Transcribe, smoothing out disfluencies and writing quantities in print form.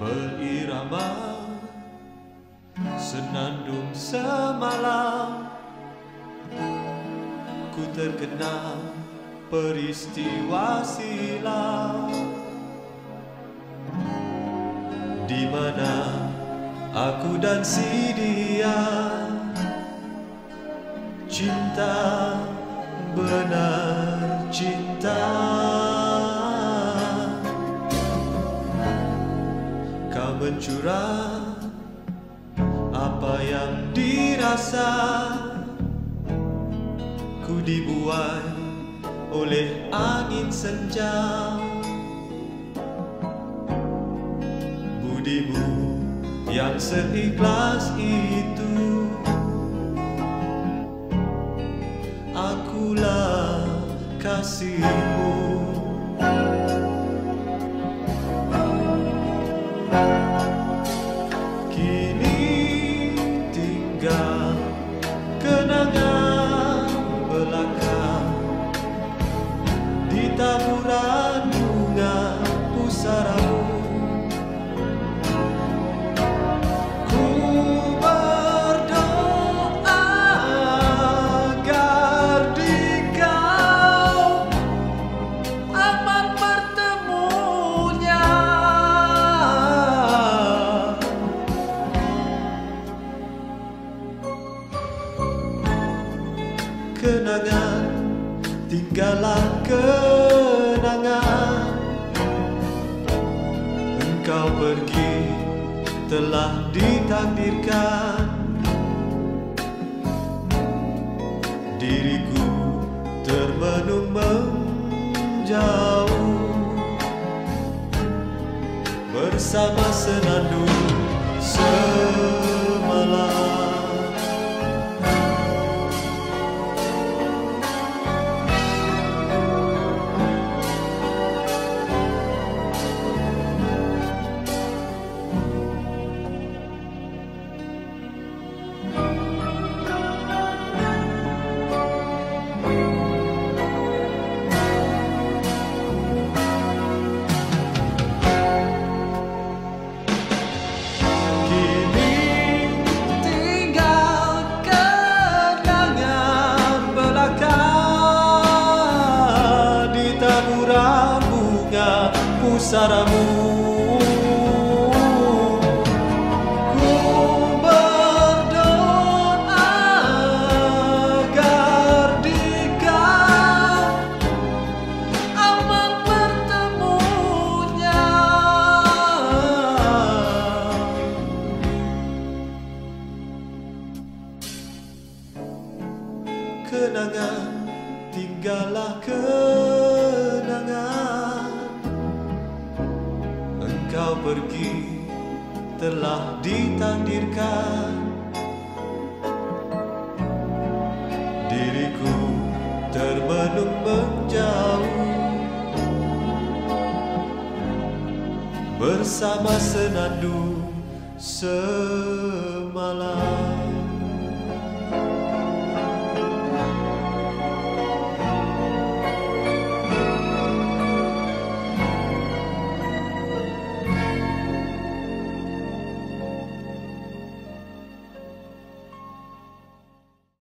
berirama senandung semalam. Ku terkenal peristiwa silam, di mana aku dan si dia cinta, benar cinta. Kau mencurah apa yang dirasa, ku dibuai oleh angin senja. Budimu yang seikhlas itu, akulah kasihmu. Kini tinggal kenangan belaka di taburan bunga pusaramu. Ku berdoa agar di kau aman bertemunya. Kenangan, tinggallah kenangan. Engkau pergi telah ditakdirkan. Diriku termenung menjauh bersama senandung semalam. Pusaramu, ku berdoa agar di kau aman bertemunya. Kenangan, tinggallah kenangan. Engkau pergi telah ditakdirkan. Diriku termenung menjauh bersama senandung semalam.